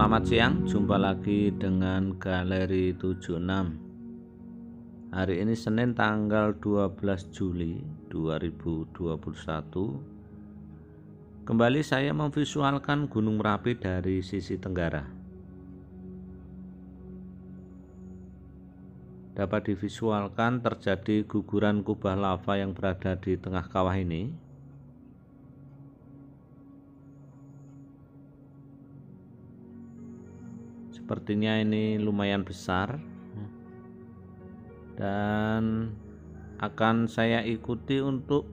Selamat siang, jumpa lagi dengan Galeri 76. Hari ini Senin tanggal 12 Juli 2021. Kembali saya memvisualkan Gunung Merapi dari sisi tenggara. Dapat divisualkan terjadi guguran kubah lava yang berada di tengah kawah ini. Sepertinya ini lumayan besar dan akan saya ikuti untuk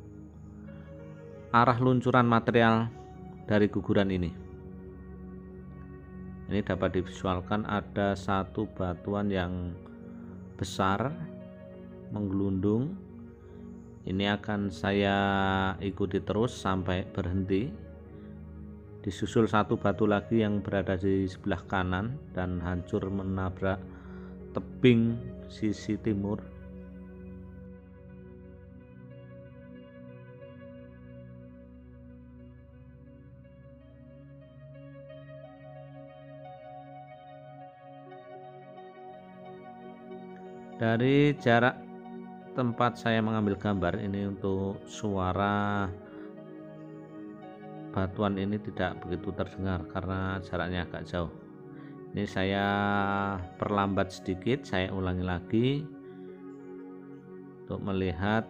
arah luncuran material dari guguran ini. Ini dapat divisualkan ada satu batuan yang besar menggelundung. Ini akan saya ikuti terus sampai berhenti. Disusul satu batu lagi yang berada di sebelah kanan dan hancur menabrak tebing sisi timur. Dari jarak tempat saya mengambil gambar ini, untuk suara batuan ini tidak begitu terdengar karena jaraknya agak jauh. Ini saya perlambat sedikit, saya ulangi lagi untuk melihat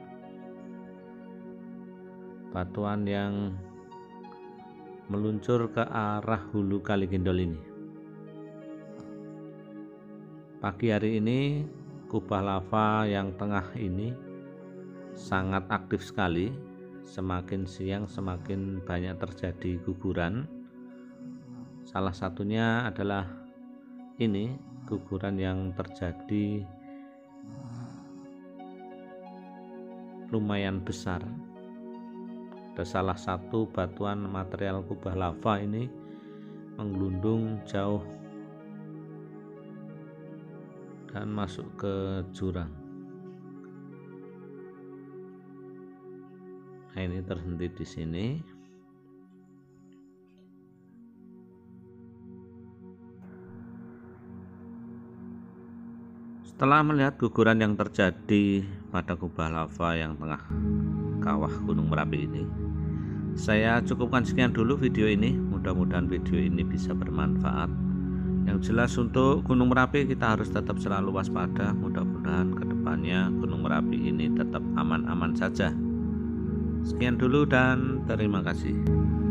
batuan yang meluncur ke arah hulu Kali Gendol ini. Pagi hari ini kubah lava yang tengah ini sangat aktif sekali. Semakin siang semakin banyak terjadi guguran. Salah satunya adalah ini, guguran yang terjadi lumayan besar. Ada salah satu batuan material kubah lava ini menggelundung jauh dan masuk ke jurang. Nah, ini terhenti di sini. Setelah melihat guguran yang terjadi pada kubah lava yang tengah kawah Gunung Merapi ini, saya cukupkan sekian dulu video ini. Mudah-mudahan video ini bisa bermanfaat. Yang jelas untuk Gunung Merapi kita harus tetap selalu waspada. Mudah-mudahan kedepannya Gunung Merapi ini tetap aman-aman saja. Sekian dulu dan terima kasih.